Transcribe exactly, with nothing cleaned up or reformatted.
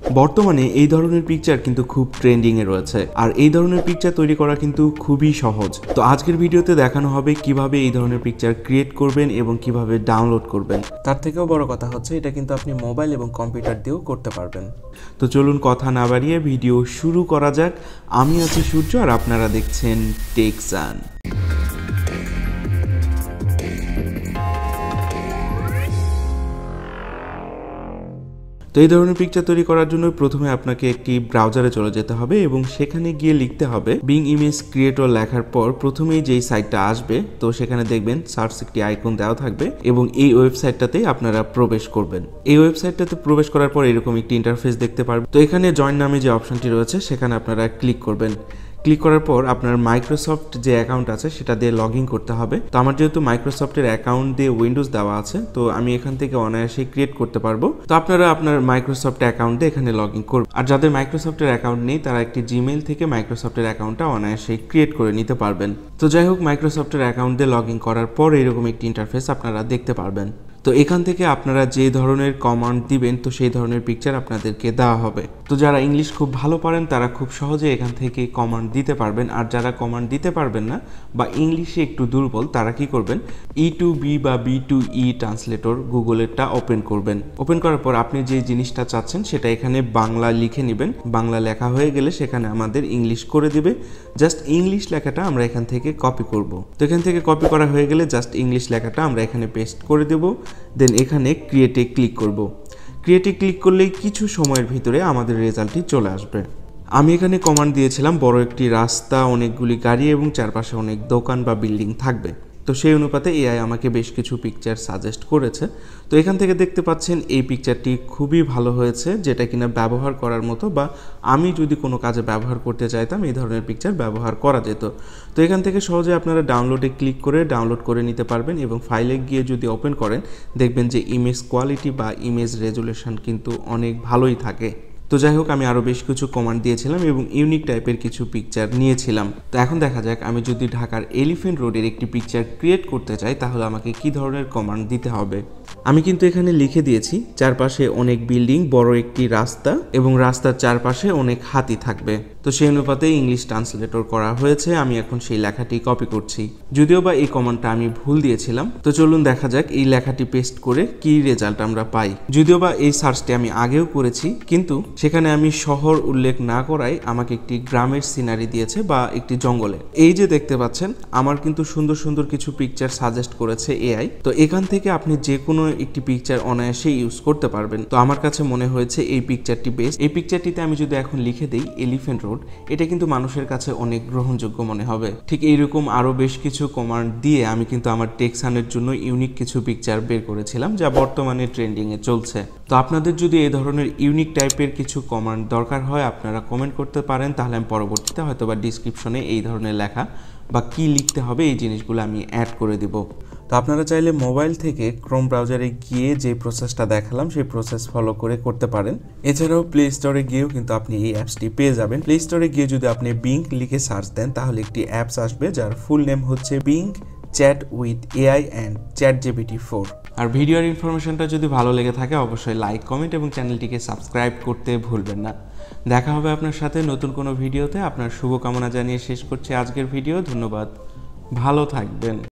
বর্তমানে এই ধরনের পিকচার কিন্তু খুব ট্রেন্ডিং এ রয়েছে আর এই ধরনের পিকচার তৈরি করা কিন্তু খুবই সহজ। তো আজকের ভিডিওতে দেখানো হবে কিভাবে এই ধরনের পিকচার ক্রিয়েট করবেন এবং কিভাবে ডাউনলোড করবেন। তার থেকেও বড় কথা হচ্ছে এটা কিন্তু আপনি মোবাইল এবং কম্পিউটার দিয়েও করতে পারবেন। তো চলুন কথা না বাড়িয়ে ভিডিও শুরু করা যাক। আমি আছি সূর্য আর আপনারা দেখছেন টেকসান। তো এই ধরনের পিকচার তৈরি করার জন্য প্রথমে আপনাকে একটি ব্রাউজারে চলে যেতে হবে এবং সেখানে গিয়ে লিখতে হবে বিং ইমেজ ক্রিয়েটর। লেখার পর প্রথমেই যেই সাইটটা আসবে তো সেখানে দেখবেন সার্চ একটি আইকন দেওয়া থাকবে এবং এই ওয়েবসাইটটাতে আপনারা প্রবেশ করবেন। এই ওয়েবসাইটটাতে প্রবেশ করার পর এরকম একটি ইন্টারফেস দেখতে পারবেন। তো এখানে জয়েন নামে যে অপশনটি রয়েছে সেখানে আপনারা ক্লিক করবেন। ক্লিক করার পর আপনার মাইক্রোসফট যে অ্যাকাউন্ট আছে সেটা দিয়ে লগ ইন করতে হবে। তো আমার যেহেতু মাইক্রোসফটের অ্যাকাউন্ট দিয়ে উইন্ডোজ দেওয়া আছে তো আমি এখান থেকে অনায়াসে ক্রিয়েট করতে পারবো। তো আপনারা আপনার মাইক্রোসফট অ্যাকাউন্টে এখানে লগ ইন করবেন। আর যাদের মাইক্রোসফটের অ্যাকাউন্ট নেই তারা একটি জিমেইল থেকে মাইক্রোসফটের অ্যাকাউন্টটা অনায়াসে ক্রিয়েট করে নিতে পারবেন। তো যাই হোক, মাইক্রোসফটের অ্যাকাউন্ট দিয়ে লগ ইন করার পর এরকম একটি ইন্টারফেস আপনারা দেখতে পারবেন। তো এখান থেকে আপনারা যে ধরনের কমান্ড দিবেন তো সেই ধরনের পিকচার আপনাদেরকে দেওয়া হবে। তো যারা ইংলিশ খুব ভালো পারেন তারা খুব সহজে এখান থেকে কমান্ড দিতে পারবেন। আর যারা কমান্ড দিতে পারবেন না বা ইংলিশে একটু দুর্বল তারা কি করবেন, ই টু বি বা বি টু ই ট্রান্সলেটর গুগলেরটা ওপেন করবেন। ওপেন করার পর আপনি যে জিনিসটা চাচ্ছেন সেটা এখানে বাংলা লিখে নেবেন। বাংলা লেখা হয়ে গেলে সেখানে আমাদের ইংলিশ করে দিবে। জাস্ট ইংলিশ লেখাটা আমরা এখান থেকে কপি করব। তো এখান থেকে কপি করা হয়ে গেলে জাস্ট ইংলিশ লেখাটা আমরা এখানে পেস্ট করে দেব। দেন এখানে ক্রিয়েটে ক্লিক করব। ক্রিয়েটে ক্লিক করলেই কিছু সময়ের ভিতরে আমাদের রেজাল্টটি চলে আসবে। আমি এখানে কমান্ড দিয়েছিলাম বড় একটি রাস্তা, অনেকগুলি গাড়ি এবং চারপাশে অনেক দোকান বা বিল্ডিং থাকবে। তো সেই অনুপাতে এআই আমাকে বেশ কিছু পিকচার সাজেস্ট করেছে। তো এখান থেকে দেখতে পাচ্ছেন এই পিকচারটি খুবই ভালো হয়েছে, যেটা কিনা ব্যবহার করার মতো বা আমি যদি কোনো কাজে ব্যবহার করতে চাইতাম এই ধরনের পিকচার ব্যবহার করা যেত। তো এখান থেকে সহজে আপনারা ডাউনলোডে ক্লিক করে ডাউনলোড করে নিতে পারবেন এবং ফাইলে গিয়ে যদি ওপেন করেন দেখবেন যে ইমেজ কোয়ালিটি বা ইমেজ রেজুলেশন কিন্তু অনেক ভালোই থাকে। তো যাই হোক, আমি আরও বেশ কিছু কমান্ড দিয়েছিলাম এবং ইউনিক টাইপের কিছু পিকচার নিয়েছিলাম। তো এখন দেখা যাক আমি যদি ঢাকার এলিফ্যান্ট রোডের একটি পিকচার ক্রিয়েট করতে চাই তাহলে আমাকে কি ধরনের কমান্ড দিতে হবে। আমি কিন্তু এখানে লিখে দিয়েছি চারপাশে অনেক বিল্ডিং, বড় একটি রাস্তা এবং রাস্তার চারপাশে অনেক হাতি থাকবে। তো সেই অনুপাতে ইংলিশ ট্রান্সলেটর করা হয়েছে। আমি এখন সেই লেখাটি কপি করছি, যদিও বা এই কমান্ডটা আমি ভুল দিয়েছিলাম। তো চলুন দেখা যাক এই লেখাটি পেস্ট করে কি রেজাল্ট আমরা পাই। যদিও বা এই সার্চটি আমি আগেও করেছি কিন্তু সেখানে আমি শহর উল্লেখ না করায় আমাকে একটি গ্রামের সিনারি দিয়েছে বা একটি জঙ্গলে। এই যে দেখতে পাচ্ছেন আমার কিন্তু সুন্দর সুন্দর কিছু পিকচার সাজেস্ট করেছে এআই। তো এখান থেকে আপনি যে কোনো একটি পিকচার অনায়াসে ইউজ করতে পারবেন। তো আমার কাছে মনে হয়েছে এই পিকচারটি বেস্ট। এই পিকচারটিতে আমি যদি এখন লিখে দেই এলিফ্যান্ট রোড, এটা কিন্তু মানুষের কাছে অনেক গ্রহণযোগ্য মনে হবে। ঠিক এইরকম আরো বেশ কিছু কমান্ড দিয়ে আমি কিন্তু আমার টেকসানের জন্য ইউনিক কিছু পিকচার বের করেছিলাম যা বর্তমানে ট্রেন্ডিং এ চলছে। তো আপনাদের যদি এই ধরনের ইউনিক টাইপের কিছু কমান্ড দরকার হয় আপনারা কমেন্ট করতে পারেন, তাহলে আমি পরবর্তীতে হয়তো বা ডিসক্রিপশনে এই ধরনের লেখা বা কি লিখতে হবে এই জিনিসগুলো আমি অ্যাড করে দিব। তো আপনারা চাইলে মোবাইল থেকে ক্রোম ব্রাউজারে গিয়ে যে প্রসেসটা দেখালাম সেই প্রসেস ফলো করে করতে পারেন। এছাড়াও প্লে স্টোরে গিয়েও কিন্তু আপনি এই অ্যাপসটি পেয়ে যাবেন। প্লে স্টোরে গিয়ে যদি আপনি বিং লিখে সার্চ দেন তাহলে একটি অ্যাপস আসবে যার ফুল নেম হচ্ছে Bing chat with AI and chat GPT four. আর ভিডিওর ইনফরমেশনটা যদি ভালো লেগে থাকে অবশ্যই লাইক, কমেন্ট এবং চ্যানেলটিকে সাবস্ক্রাইব করতে ভুলবেন না। দেখা হবে আপনার সাথে নতুন কোনো ভিডিওতে। আপনার শুভকামনা জানিয়ে শেষ করছি আজকের ভিডিও। ধন্যবাদ, ভালো থাকবেন।